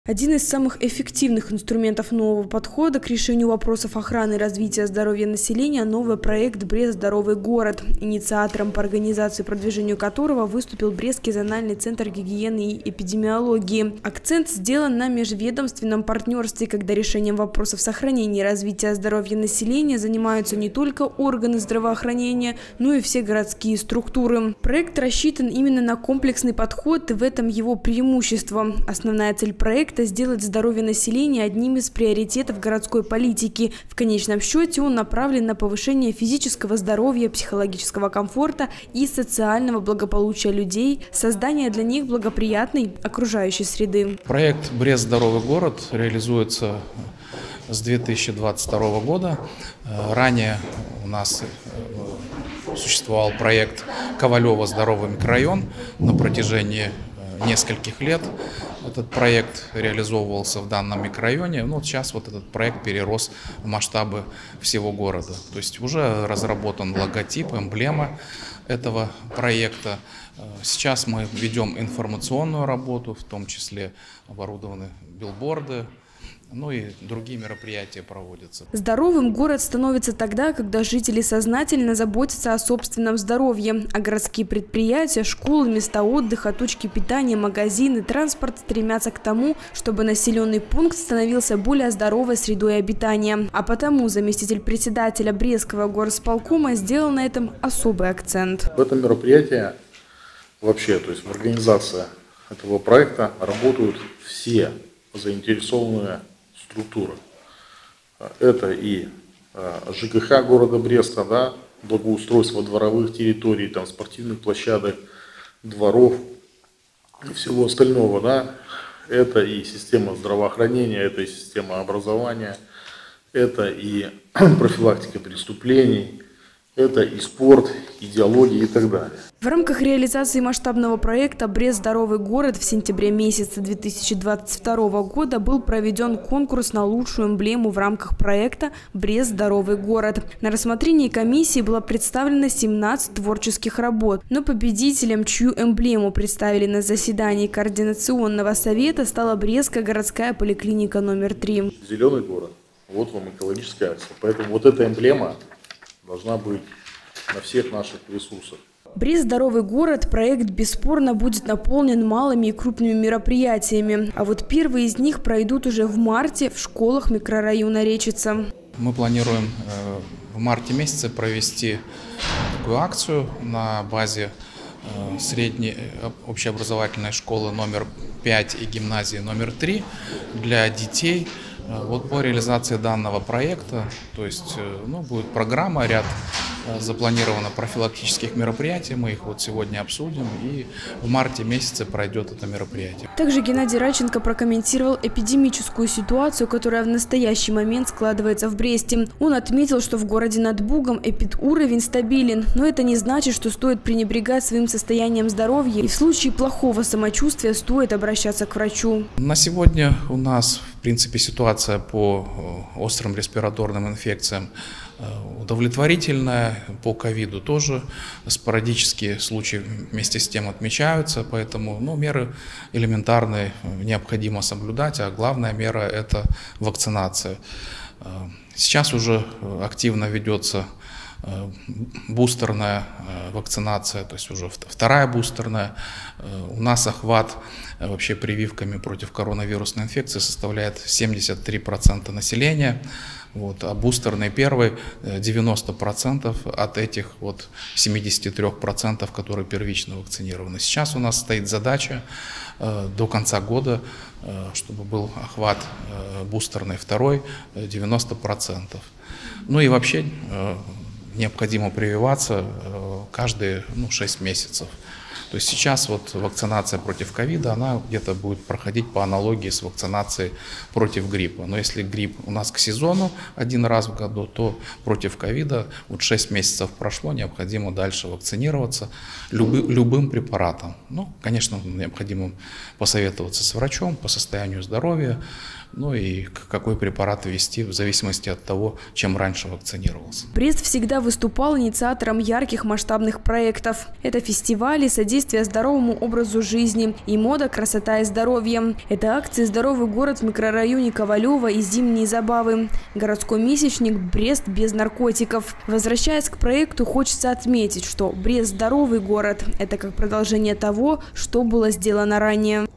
Один из самых эффективных инструментов нового подхода к решению вопросов охраны и развития здоровья населения – новый проект «Брест – здоровый город», инициатором по организации и продвижению которого выступил Брестский зональный центр гигиены и эпидемиологии. Акцент сделан на межведомственном партнерстве, когда решением вопросов сохранения и развития здоровья населения занимаются не только органы здравоохранения, но и все городские структуры. Проект рассчитан именно на комплексный подход, и в этом его преимущество. Основная цель проекта – сделать здоровье населения одним из приоритетов городской политики. В конечном счете он направлен на повышение физического здоровья, психологического комфорта и социального благополучия людей, создание для них благоприятной окружающей среды. Проект «Брест – здоровый город» реализуется с 2022 года. Ранее у нас существовал проект «Ковалево – здоровый микрорайон» на протяжении нескольких лет. Этот проект реализовывался в данном микрорайоне, но сейчас вот этот проект перерос в масштабы всего города. То есть уже разработан логотип, эмблема этого проекта. Сейчас мы ведем информационную работу, в том числе оборудованы билборды, ну и другие мероприятия проводятся. Здоровым город становится тогда, когда жители сознательно заботятся о собственном здоровье, а городские предприятия, школы, места отдыха, точки питания, магазины, транспорт стремятся к тому, чтобы населенный пункт становился более здоровой средой обитания. А потому заместитель председателя Брестского горосполкома сделал на этом особый акцент. В этом мероприятии вообще, то есть в организации этого проекта работают все заинтересованные структуры. Это и ЖКХ города Бреста, да, благоустройство дворовых территорий, там, спортивных площадок, дворов и всего остального. Да. Это и система здравоохранения, это и система образования, это и профилактика преступлений, это и спорт, идеология и так далее. В рамках реализации масштабного проекта «Брест – здоровый город» в сентябре месяце 2022 года был проведен конкурс на лучшую эмблему в рамках проекта «Брест – здоровый город». На рассмотрении комиссии было представлено 17 творческих работ, но победителем, чью эмблему представили на заседании Координационного совета, стала Брестская городская поликлиника номер 3. Зеленый город. Вот вам экологическая акция. Поэтому вот эта эмблема должна быть на всех наших ресурсах. «Брест – здоровый город» проект бесспорно будет наполнен малыми и крупными мероприятиями. А вот первые из них пройдут уже в марте в школах микрорайона Речица. Мы планируем в марте месяце провести такую акцию на базе средней общеобразовательной школы номер 5 и гимназии номер 3 для детей. Вот по реализации данного проекта, то есть будет программа, ряд запланировано профилактических мероприятий, мы их вот сегодня обсудим, и в марте месяце пройдет это мероприятие. Также Геннадий Радченко прокомментировал эпидемическую ситуацию, которая в настоящий момент складывается в Бресте. Он отметил, что в городе над Бугом эпидуровень стабилен, но это не значит, что стоит пренебрегать своим состоянием здоровья, и в случае плохого самочувствия стоит обращаться к врачу. На сегодня у нас, в принципе, ситуация по острым респираторным инфекциям удовлетворительная, по ковиду тоже спорадические случаи вместе с тем отмечаются, поэтому меры элементарные необходимо соблюдать, а главная мера – это вакцинация. Сейчас уже активно ведется бустерная вакцинация, то есть уже вторая бустерная. У нас охват вообще прививками против коронавирусной инфекции составляет 73% населения. А бустерный первый 90% от этих 73%, которые первично вакцинированы. Сейчас у нас стоит задача до конца года, чтобы был охват бустерный второй 90%. И вообще необходимо прививаться каждые 6 месяцев. То есть сейчас вакцинация против ковида, она где-то будет проходить по аналогии с вакцинацией против гриппа. Но если грипп у нас к сезону один раз в году, то против ковида 6 месяцев прошло, необходимо дальше вакцинироваться любым препаратом. Конечно, необходимо посоветоваться с врачом по состоянию здоровья, ну и какой препарат ввести в зависимости от того, чем раньше вакцинировался. Брест всегда выступал инициатором ярких масштабных проектов. Это фестивали, содействие здоровому образу жизни и мода, красота и здоровье. Это акции «Здоровый город» в микрорайоне Ковалева и «Зимние забавы». Городской месячник «Брест без наркотиков». Возвращаясь к проекту, хочется отметить, что Брест – здоровый город. Это как продолжение того, что было сделано ранее.